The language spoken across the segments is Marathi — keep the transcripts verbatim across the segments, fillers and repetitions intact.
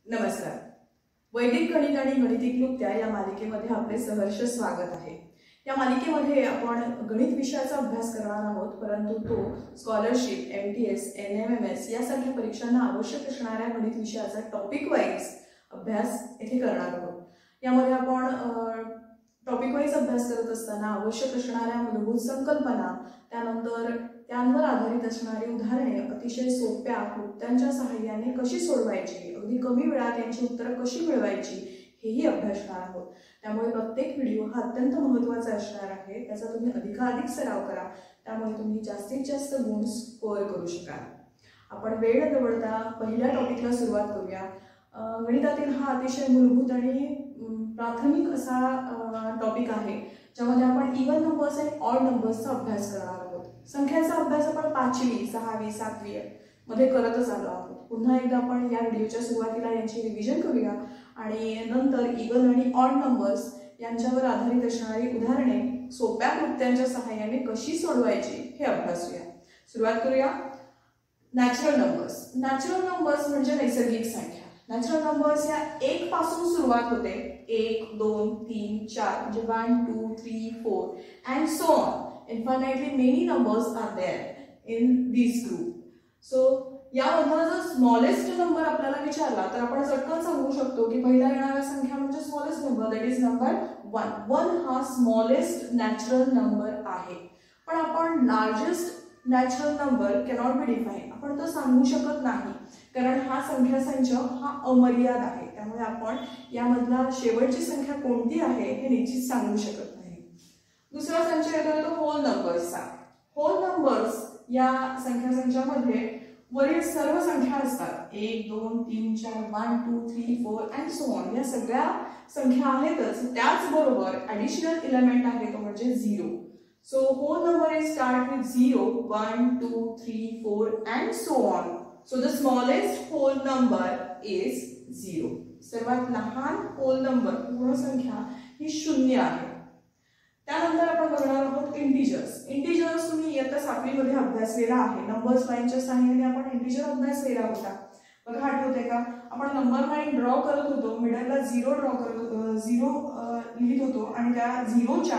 नमस्कार. वैदिक गणित आणि गणिती क्लुप्त्या या मालिकेमध्ये आपले सहर्ष स्वागत आहे. या मालिकेमध्ये आपण गणित विषयाचा अभ्यास करणार आहोत, परंतु तो स्कॉलरशिप, एमटीएस, एनएमएमएस यासारख्या परीक्षांना आवश्यक असणाऱ्या गणित विषयाचा टॉपिक वाईज अभ्यास येथे करणार आहोत. यामध्ये आपण टॉपिक वाईज अभ्यास करत असताना आवश्यक असणाऱ्या मूलभूत संकल्पना, त्यानंतर त्यांवर आधारित असणारी उदाहरणे अतिशय सोप्या क्लुप्त्यांच्या सहाय्याने कशी सोडवायची, अगदी कमी वेळात यांची उत्तरं कशी मिळवायची हेही अभ्यासणार आहोत. त्यामुळे प्रत्येक व्हिडिओ हा अत्यंत महत्त्वाचा असणार आहे. त्याचा तुम्ही अधिकाधिक सराव करा, त्यामुळे तुम्ही जास्तीत जास्त गुण स्कोअर करू शकाल. आपण वेळ न दवडता पहिल्या टॉपिकला सुरुवात करूया. गणितातील हा अतिशय मूलभूत आणि प्राथमिक असा टॉपिक आहे, ज्यामध्ये आपण इव्हन नंबर्स आणि ऑड नंबर्सचा अभ्यास करणार आहोत. संख्याचा अभ्यास आपण पाचवी, सहावी, सातवी मध्ये करतच आलो आहोत. पुन्हा एकदा आपण या व्हिडिओच्या सुरुवातीला यांची रिव्हिजन करूया आणि नंतर इव्हन आणि ऑड नंबर्स यांच्यावर आधारित असणारी उदाहरणे सोप्या क्लुप्त्यांच्या सहाय्याने कशी सोडवायची हे अभ्यासूया. सुरुवात करूया. Natural numbers. नॅचरल नंबर्स म्हणजे नैसर्गिक संख्या. नॅचरल नंबर्स या एक पासून सुरुवात होते. एक, दोन, तीन, चार म्हणजे one, two, three, four and so on. Infinitely many numbers are there in this group. So यामधला जर स्मॉलेस्ट नंबर आपल्याला विचारला तर आपण चटकन सांगू शकतो की पहिला येणाऱ्या संख्या म्हणजे smallest number, that is number one. One हा स्मॉलेस्ट नॅचरल नंबर आहे. पण आपण largest natural number cannot be define, आपण तो सांगू शकत नाही, कारण हा संख्या संच हा अमर्याद आहे. त्यामुळे आपण यामधला शेवटची संख्या कोणती आहे हे निश्चित सांगू शकत नाही. दुसरा संच येतो तो होल नंबर्सचा. होल नंबर्स या संख्या संचामध्ये वरील सर्व संख्या असतात. एक, दोन, तीन, चार, one, two, three, four and so on या सगळ्या संख्या आहेतच. त्याचबरोबर ॲडिशनल एलिमेंट आहे तो म्हणजे zero. So whole number is start with zero, one, two, three, four and so on. So the smallest whole number is zero. सर्वात लहान होल नंबर पूर्ण संख्या ही शून्य आहे. त्यानंतर आपण बघणार आहोत इंटिजर्स. इंटिजर्स तुम्ही इयत्ता सातवीमध्ये अभ्यासलेला आहे. नंबर्स लाईनच्या सहाय्याने आपण इंटिजर अभ्यासलेला होता. बघा, आठवते का? आपण नंबर लाईन ड्रॉ करत होतो, मिडलला झिरो ड्रॉ करत होतो, झिरो लिहित होतो आणि त्या झिरोच्या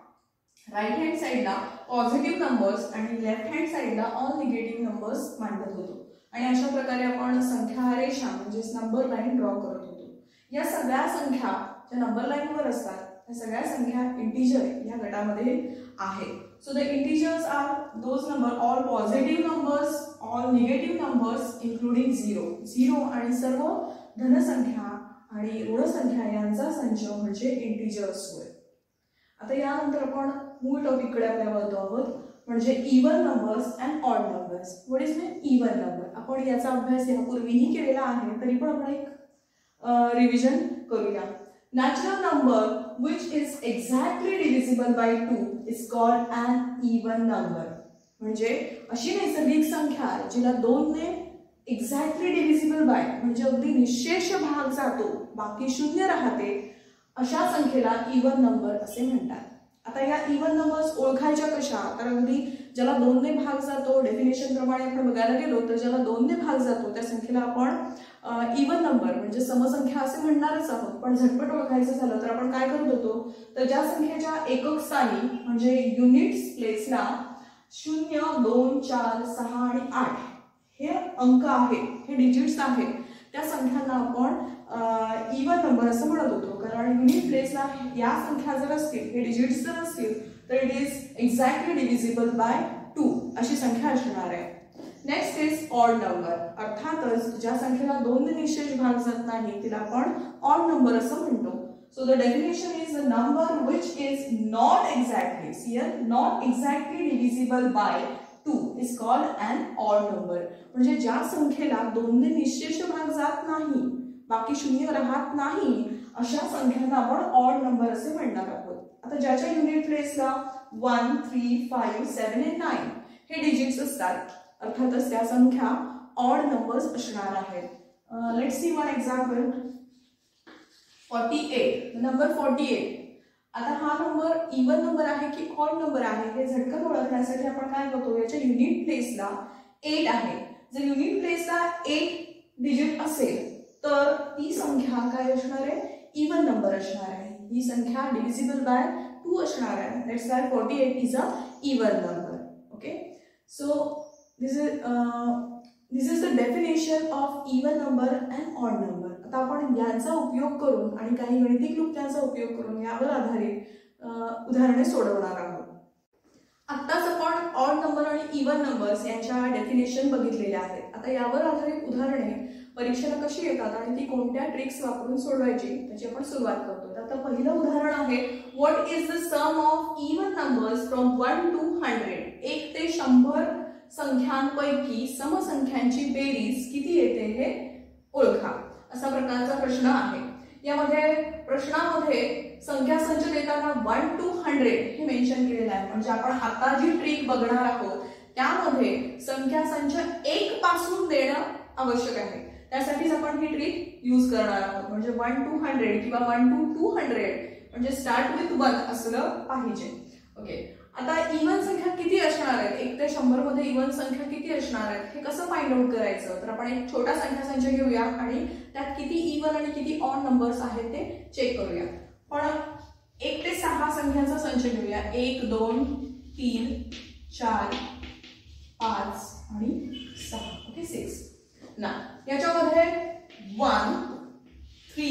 राईट हँड साईडला पॉझिटिव्ह नंबर्स आणि लेफ्ट हँड साईडला ऑल निगेटिव्ह नंबर्स मांडत होतो. आणि अशा प्रकारे आपण संख्या रेषा म्हणजेच नंबर लाईन ड्रॉ करत होतो. या सगळ्या संख्या ज्या नंबर लाईनवर असतात या सगळ्या संख्या इंटिजर या गटामध्ये आहेत. So the integers are those number all positive numbers, all negative numbers including zero. Zero आणि सर्व धनसंख्या आणि ऋणसंख्या यांचा संच म्हणजे इंटिजर्स होय. आता यानंतर आपण मूळ टॉपिककडे आपल्या वळतो आहोत, म्हणजे even numbers and odd numbers. What is mean even number? आपण याचा अभ्यास यापूर्वीही केलेला आहे, तरी पण आपण एक रिव्हिजन करूया. Natural number which is exactly divisible by two is called an even number. म्हणजे अशी नैसर्गिक संख्या जिला दोन ने एक्झॅक्टली डिव्हिजिबल बाय म्हणजे अगदी निशेष भाग जातो, बाकी शून्य राहते, अशा संख्येला इवन नंबर असे म्हणतात. आता या इवन नंबर्स ओळखायच्या कशा? तर अगदी ज्याला दोन ने भाग जातो, डेफिनेशन प्रमाणे आपण बघायला गेलो तर ज्याला दोन ने भाग जातो त्या संख्येला आपण इवन नंबर म्हणजे समसंख्या असे म्हणणारच आहोत. पण झटपट ओळखायचं झालं तर आपण काय करत होतो, तर ज्या संख्येच्या एकक स्थानी म्हणजे युनिट्स प्लेसला शून्य, दोन, चार, सहा आणि आठ हे अंक आहेत, हे डिजिट्स आहेत, त्या संख्यांना आपण इवन नंबर असं म्हणत होतो. कारण युनिट प्लेसला या संख्या जर असतील, हे डिजिट्स जर असतील तर it is exactly divisible by two अशी संख्या असणार आहे. Next is odd number. अर्थातच ज्या संख्येला दोन ने निशेष भाग जात नाही तिला आपण ऑड नंबर असं म्हणतो. So the definition is the number which is not exactly sear not exactly divisible by two is called an odd number. म्हणजे ज्या संख्येला दोन ने निशेष भाग जात नाही, बाकी शून्य राहत नाही, अशा संख्यांना आपण ऑड नंबर असे म्हणणार आहोत. आता ज्याच्या युनिट प्लेसला one, three, five, seven and nine हे डिजिट्स असतात, अर्थातच त्या संख्या ऑड नंबर्स असणार आहेत. Let's see one example. Forty eight, number forty eight. आता हा नंबर इवन नंबर आहे की ऑड नंबर आहे हे झटकन ओळखण्यासाठी आपण काय करतो, याच्या युनिट प्लेसला एट आहे. जर युनिट प्लेसला एट डिजिट असेल तर ती संख्या काय असणार आहे, इवन नंबर असणार आहे. ही संख्या डिव्हिजिबल बाय टू असणार आहे. That's why forty eight is a even number. Okay, so this is this is the definition of even number and odd number. आता आपण यांचा उपयोग करून आणि काही गणिती क्लुप्त्यांचा उपयोग करून यावर आधारित उदाहरणे सोडवणार आहोत. आत्ताच आपण ऑड नंबर आणि इवन नंबर्स यांच्या डेफिनेशन बघितलेल्या आहेत. आता यावर आधारित उदाहरणे परीक्षेला कशी येतात आणि ती कोणत्या ट्रिक्स वापरून सोडवायची त्याची आपण सुरुवात करतो. आता पहिलं उदाहरण आहे, what is the sum of even numbers from one to hundred. एक ते शंभर संख्यांपैकी समसंख्यांची बेरीज किती येते हे ओळखा, असा प्रकारचा प्रश्न आहे. यामध्ये प्रश्नामध्ये संख्या संच देताना वन टू हंड्रेड हे मेन्शन केलेलं आहे. म्हणजे आपण आता जी ट्रिक बघणार आहोत त्यामध्ये संख्या संच एक पासून देणं आवश्यक आहे. त्यासाठीच आपण ही ट्रिक यूज करणार आहोत. म्हणजे वन टू हंड्रेड किंवा वन टू टू हंड्रेड म्हणजे स्टार्ट विथ वन असलं पाहिजे. ओके, आता इवन संख्या किती असणार आहेत, एक ते शंभर मध्ये इवन संख्या किती असणार आहेत हे कसं फाइंड आउट करायचं. तर आपण एक छोटा संख्या संच घेऊया आणि त्यात किती इवन आणि किती ऑड नंबर्स आहेत ते चेक करूया. पण एक ते सहा संख्यांचा संच घेऊया. एक, दोन, तीन, चार, पाच आणि सहा. Okay, six. ना याच्यामध्ये one, three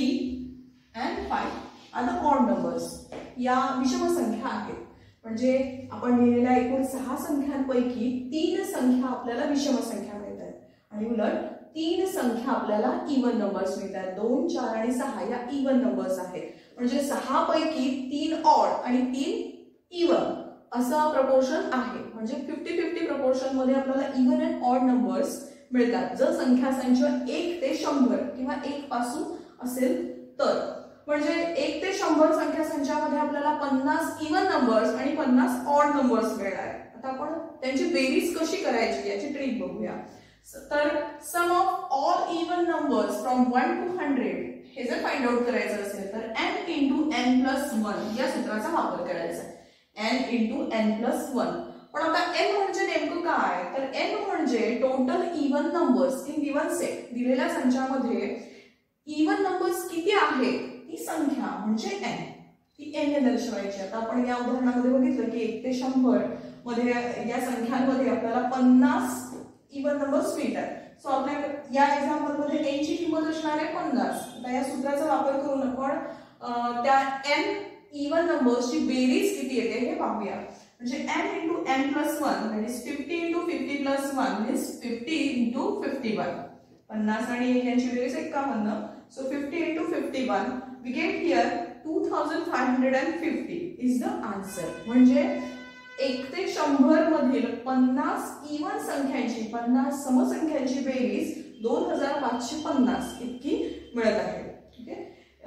and five are the odd numbers. या विषम संख्या आहेत. म्हणजे आपण लिहिलेल्या एकूण सहा संख्यांपैकी तीन संख्या आपल्याला विषम संख्या मिळतात आणि उलट तीन संख्या आपल्याला इवन नंबर्स मिळतात. दोन, चार आणि सहा या इवन नंबर्स आहेत. म्हणजे सहा पैकी तीन ऑड आणि तीन इवन असं प्रपोर्शन आहे. म्हणजे फिफ्टी फिफ्टी प्रपोर्शन मध्ये आपल्याला इवन अँड ऑड नंबर्स मिळतात जर संख्या संच एक ते शंभर किंवा एक पासून असेल तर. म्हणजे एक ते शंभर संख्या संचामध्ये आपल्याला पन्नास इवन नंबर्स आणि पन्नास ऑड नंबर्स मिळणार. आता आपण त्यांची बेरीज कशी करायची याची ट्रिक बघूया. तर sum of all even numbers from one to hundred हे जर फाइंड आउट करायचं असेल तर N into N plus one या सूत्राचा वापर करायचा. N into N plus one. पण आता एन म्हणजे नेमकं काय, तर एन म्हणजे total even numbers in given set. दिलेल्या संचामध्ये इवन नंबर्स किती आहेत ती संख्या म्हणजे एन, ती एन ने दर्शवायची. आता आपण या उदाहरणामध्ये बघितलं की एक ते शंभर मध्ये या संख्यांमध्ये आपल्याला पन्नास इवन नंबर्स मिळतात. सो आपल्या या एक्झाम्पल मध्ये एन ची किंमत असणार आहे पन्नास. आता या सूत्राचा वापर करून आपण त्या एन इवन नंबर्सची बेरीज किती येते हे पाहूया. म्हणजे N into N plus one that is fifty into fifty plus one means fifty into fifty one. पन्नास आणि एक यांची बेरीज एक्कावन्न. So fifty into fifty one we get here two thousand five hundred fifty is the answer. म्हणजे एक ते शंभर मधील पन्नास इवन संख्यांची पन्नास समसंख्यांची बेरीज दोन हजार पाचशे पन्नास इतकी मिळत आहे. ओके,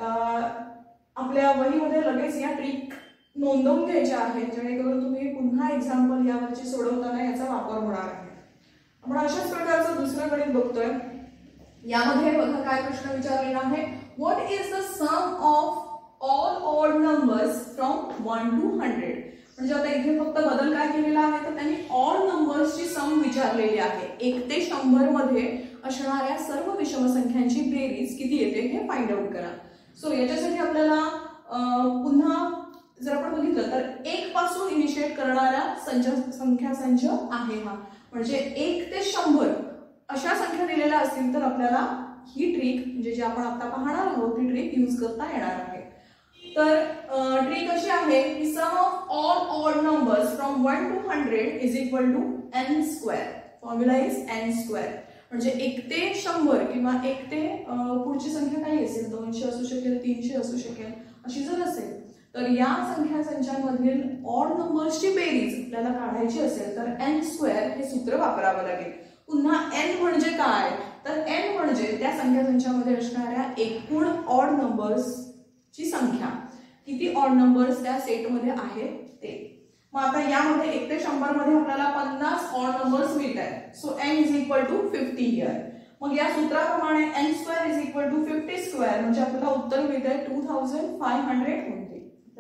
आपल्या वहीमध्ये लगेच या ट्रिक नोंदवून घ्यायच्या आहेत जेणेकरून तुम्ही पुन्हा एक्झाम्पल यावरची सोडवताना याचा वापर होणार आहे. आपण अशाच प्रकारचं दुसरं गणित बघतोय. यामध्ये बघा काय प्रश्न विचारलेला आहे, what is the sum of all odd numbers from one to hundred. म्हणजे आता इथे फक्त बदल काय केलेला आहे तर त्यांनी ऑड नंबर्सची सम विचारलेली आहे. एक ते शंभर मध्ये असणाऱ्या सर्व विषम संख्यांची बेरीज किती येते हे फाइंड आउट करा. सो याच्यासाठी आपल्याला पुन्हा जर आपण बघितलं तर एक पासून इनिशिएट करणारा संच संख्या संच आहे हा. म्हणजे एक ते शंभर अशा संख्या दिलेल्या असतील तर आपल्याला ही ट्रिक म्हणजे जे आपण आता पाहणार आहोत ती ट्रिक यूज करता येणार आहे. तर ट्रिक अशी आहे की sum of all odd numbers from one to hundred is equal to N square. Formula is N square. म्हणजे एक ते शंभर किंवा एक ते पुढची संख्या काही असेल, दोनशे असू शकेल, तीनशे असू शकेल, अशी जर असेल तर या संख्या संचांमधील ऑड नंबर्सची बेरीज आपल्याला काढायची असेल तर एन स्क्वेअर हे सूत्र वापरावं लागेल. पुन्हा एन म्हणजे काय तर एन म्हणजे त्या संख्या संचामध्ये असणाऱ्या एकूण ऑड नंबर्सची संख्या. किती ऑड नंबर्स त्या सेटमध्ये आहेत ते. मग आता यामध्ये एक ते शंभर मध्ये आपल्याला पन्नास ऑड नंबर्स मिळतात. So N is equal to fifty here. मग या सूत्राप्रमाणे N square is equal to fifty square म्हणजे आपल्याला उत्तर मिळतंय two thousand five hundred twenty.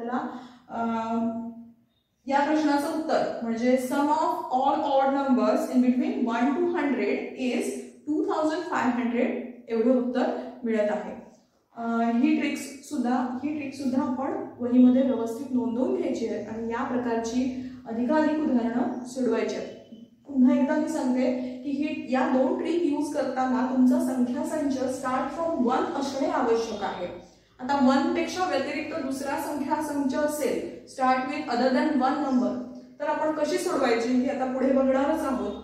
त्याला या प्रश्नाचं उत्तर म्हणजे sum of all odd numbers in between one to hundred is two thousand five hundred एवढं उत्तर मिळत आहे. ही ट्रिक्स सुद्धा ही ट्रिक सुद्धा आपण वहीमध्ये व्यवस्थित नोंदवून घ्यायची आहे आणि या प्रकारची अधिकाधिक उदाहरणं सोडवायची आहेत. पुन्हा एकदा मी सांगते की ही या दोन ट्रिक यूज करताना तुमचा संख्या संच स्टार्ट फ्रॉम वन असणे आवश्यक आहे. आता वन पेक्षा व्यतिरिक्त दुसरा संख्या संच असेल start with other than one number तर आपण कशी सोडवायची ही आता पुढे बघणारच आहोत.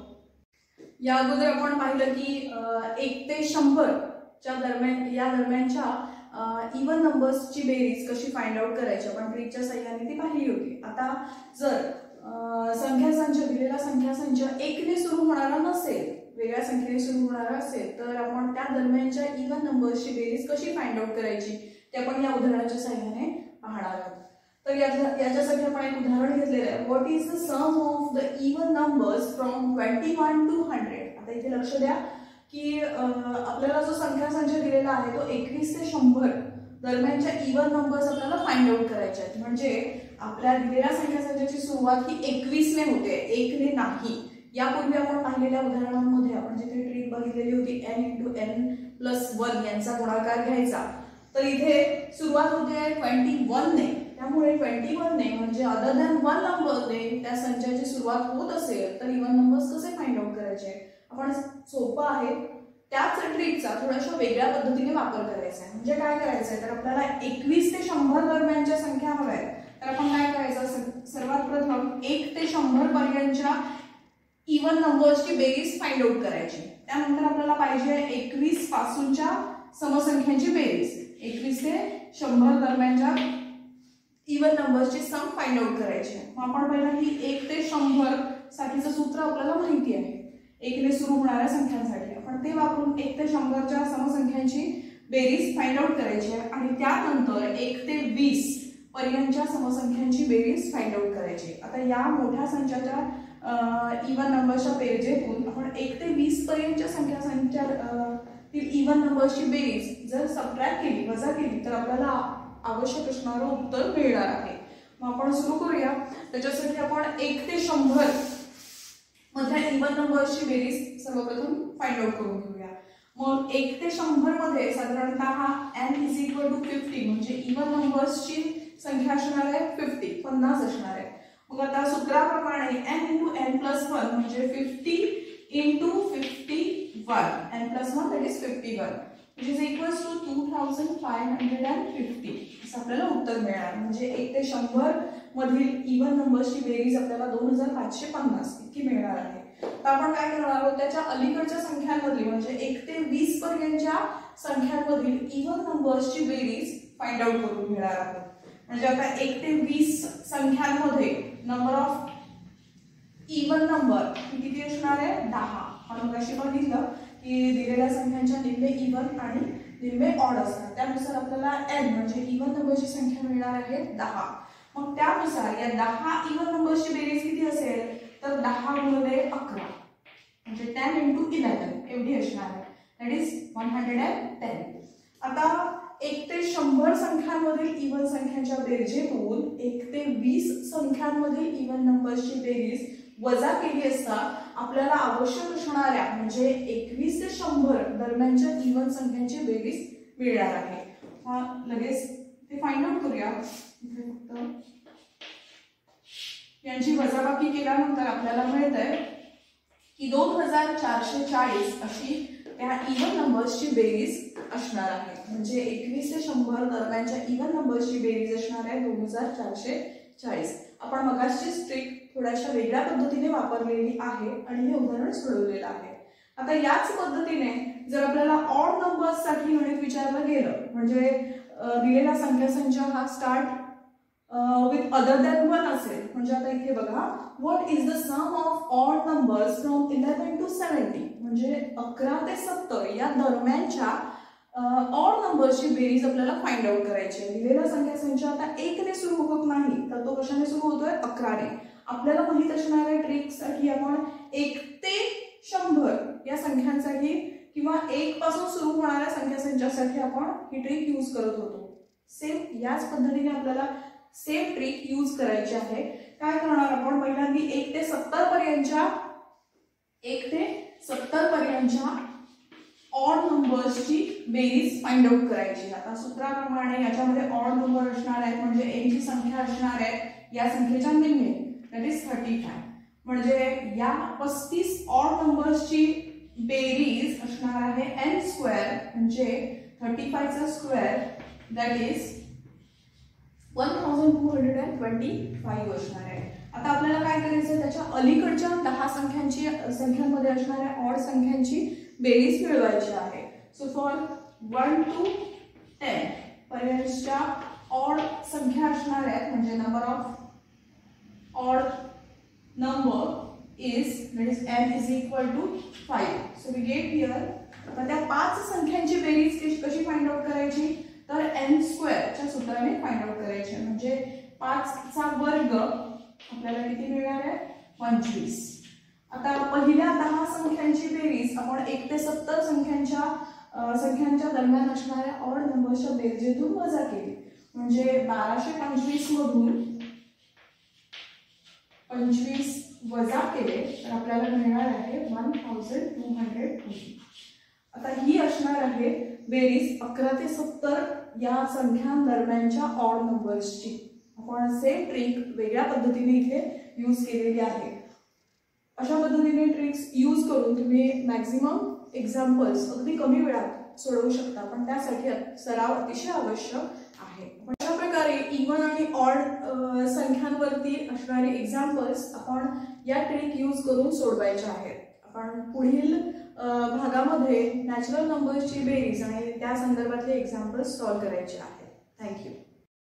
या अगोदर आपण पाहिलं की एक ते शंभर च्या दरम्यान या दरम्यानच्या इवन नंबर्सची बेरीज कशी फाइंड आउट करायची आपण ट्रिकच्या साह्याने ती पाहिली होती. आता जर संख्या संच दिलेला संख्या संच एकने सुरू होणारा नसेल वेगळ्या संख्येने सुरू होणारा असेल तर आपण त्या दरम्यानच्या इवन नंबर्सची बेरीज कशी फाइंड आउट करायची ते आपण या उदाहरणाच्या साह्याने पाहणार आहोत. तर याच्यासाठी आपण एक उदाहरण घेतलेलं आहे. What is the sum of the even numbers from twenty one to hundred. आता इथे लक्ष द्या की आपल्याला जो संख्या संच दिलेला आहे तो एकवीस ते शंभर दरम्यानच्या इवन नंबर्स आपल्याला फाइंड आउट करायचे आहेत. म्हणजे आपल्या दिलेल्या संख्या संचाची सुरुवात ही एकवीस ने होते एकने नाही. यापूर्वी आपण पाहिलेल्या उदाहरणांमध्ये आपण जिथे ट्रिक बघितलेली होती N into N plus one यांचा गुणाकार घ्यायचा तर इथे सुरुवात होते ट्वेंटी वन ने. त्यामुळे ट्वेंटी वन ने म्हणजे अदर दॅन वन नंबरने त्या संचाची सुरुवात होत असेल तर इवन नंबर्स कसे फाइंड आउट करायचे आपण सोपं आहे. त्याच ट्रिकचा थोड्याशा वेगळ्या पद्धतीने वापर करायचा आहे. म्हणजे काय करायचंय तर आपल्याला एकवीस ते शंभर दरम्यानच्या संख्या हव्या आहेत तर आपण काय करायचं सर्वात प्रथम एक ते शंभर पर्यंतच्या इवन नंबर्सची बेरीज फाइंड आउट करायची. त्यानंतर आपल्याला पाहिजे एकवीस पासूनच्या समसंख्यांची बेरीज. एकवीस ते शंभर दरम्यानच्या इवन नंबर्सची सम फाइंड आउट करायची. मग आपण पहिला ही एक ते शंभर साठीचं सूत्र आपल्याला माहिती आहे एकने सुरू होणाऱ्या संख्यांसाठी आपण ते वापरून एक ते शंभरच्या समसंख्यांची बेरीज फाइंड आउट करायची आहे आणि त्यानंतर एक ते वीस पर्यंतच्या समसंख्यांची बेरीज फाइंड आउट करायची. आता या मोठ्या संचाच्या इवन नंबरच्या बेरजेतून आपण एक ते वीस पर्यंतच्या संख्या संख्या इवन नंबर्सची बेरीज जर सबट्रॅक्ट केली वजा केली तर आपल्याला आवश्यक असणारं उत्तर मिळणार आहे. मग आपण सुरू करूया. त्याच्यासाठी आपण एक ते शंभर मधल्या इवन नंबर्सची बेरीज सर्वप्रथम फाइंड आउट करून घेऊया. मग एक ते शंभर मध्ये साधारणतः N is equal to fifty म्हणजे इवन नंबर्सची संख्या असणार आहे फिफ्टी पन्नास असणार आहे. मग आता सूत्राप्रमाणे N into N plus one म्हणजे fifty into fifty one N plus one that is fifty one which is equals to two thousand five hundred fifty असं आपल्याला उत्तर मिळणार. म्हणजे एक ते शंभर मधील इवन नंबर्सची बेरीज आपल्याला दोन हजार पाचशे पन्नास इतकी मिळणार आहे. तर आपण काय करणार आहोत त्याच्या अलीकडच्या संख्यांमधील म्हणजे एक ते वीस पर्यंतच्या संख्यांमधील इवन नंबर्सची बेरीज फाइंड आउट करून घेणार आहोत. म्हणजे आता एक ते वीस संख्यांमध्ये नंबर ऑफ इवन नंबर किती असणार आहे दहा. आपण मगाशी बघितलं की दिलेल्या संख्यांच्या निम्मे इवन आणि निम्मे ऑड असतात त्यानुसार आपल्याला एन म्हणजे इवन नंबरची संख्या मिळणार आहे दहा. मग त्यानुसार या दहा इवन नंबरची बेरीज किती असेल तर दहा गुणिले अकरा म्हणजे टेन इंटू इलेव्हन एवढी असणार आहे that is one hundred and ten. आता एक ते शंभर संख्यांमधील इवन संख्यांच्या बेरजेतून एक ते वीस संख्यांमधील इवन नंबर्सची बेरीज वजा केली असता आपल्याला आवश्यक असणाऱ्या म्हणजे एकवीस ते शंभर दरम्यानच्या इवन संख्यांची बेरीज मिळणार आहे. हा लगेच ते फाइंड आउट करूया. यांची वजाबाकी केल्यानंतर आपल्याला मिळतंय की दोन हजार चारशे चाळीस अशी त्या इवन नंबर्सची बेरीज असणार आहे. म्हणजे एकवीस ते शंभर दरम्यानच्या इवन नंबर्सची बेरीज असणार आहे दोन हजार चारशे चाळीस. आपण मगाशीच ट्रिक थोड्याशा वेगळ्या पद्धतीने वापरलेली आहे आणि हे उदाहरण सोडवलेलं आहे. आता याच पद्धतीने जर आपल्याला ऑड नंबर्स साठी गणित विचारलं गेलं म्हणजे दिलेला संख्या संच हा start with other than one असेल म्हणजे आता इथे बघा what is the sum of odd numbers from eleven to seventy म्हणजे अकरा ते सत्तर या दरम्यानच्या ऑड नंबरची बेरीज आपल्याला फाइंड आउट करायची आहे. दिलेला संख्या संच आता एक ने सुरू होत नाही तर तो कशाने सुरू होतोय अकराने. आपल्याला माहित असणाऱ्या ट्रिकसाठी आपण एक ते शंभर या संख्यांसाठी किंवा एक पासून सुरू होणाऱ्या संख्या संचासाठी आपण ही ट्रिक यूज करत होतो. सेम याच पद्धतीने आपल्याला सेम ट्रिक यूज करायची आहे. काय करणार आपण पहिल्यांदा एक ते सत्तर पर्यंतच्या एक ते सत्तर पर्यंतच्या ऑड नंबर्सची बेरीज फाइंड आउट करायची. आता सूत्राप्रमाणे याच्यामध्ये ऑड नंबर असणार आहेत म्हणजे n ची संख्या असणार आहे या संख्येच्या निम्मे दॅट इज थर्टी फाय. म्हणजे या पस्तीस ऑड नंबर्सची बेरीज असणार आहे n स्क्वेअर म्हणजे थर्टी फाय चा square that is one thousand two hundred and twenty five असणार आहे. आता आपल्याला काय करायचं त्याच्या अलीकडच्या दहा संख्यांची संख्यांमध्ये असणाऱ्या ऑड संख्यांची बेरीज मिळवायची आहे. So for one to ten पर्यंतच्या ऑड संख्या असणार आहेत म्हणजे number of odd number is that is n is equal to five. So we get here. आता त्या पाच संख्यांची बेरीज कशी फाइंड आउट करायची तर n स्क्वेअरच्या सूत्राने फाइंड आउट करायचे म्हणजे पाच चा वर्ग आपल्याला किती मिळणार आहे पंचवीस. आता पहिल्या दहा संख्यांची बेरीज आपण एक ते सत्तर संख्यांच्या संख्यांच्या दरम्यान असणाऱ्या ऑड नंबरच्या बेरजेतून वजा केली म्हणजे बाराशे पंचवीस मधून पंचवीस वजा केले तर आपल्याला मिळणार आहे one thousand two hundred twenty. आता ही असणार आहे बेरीज अकरा ते सत्तर या संख्यांदरम्यानच्या ऑड नंबर्सची. आपण सेम ट्रिक वेगळ्या पद्धतीने इथे यूज केलेली आहे. अशा पद्धतीने ट्रिक्स यूज करून तुम्ही मॅक्झिमम एक्झाम्पल्स अगदी कमी वेळात सोडवू शकता पण त्यासाठी सराव अतिशय आवश्यक आहे. अशा प्रकारे इव्हन आणि ऑड संख्यांवरती असणारे एक्झाम्पल्स आपण या ट्रिक यूज करून सोडवायचे आहेत. आपण पुढील भागामध्ये नॅचरल नंबर्सची बेरीज आणि त्या संदर्भातले एक्झाम्पल्स सॉल्व्ह करायचे आहेत. थँक्यू.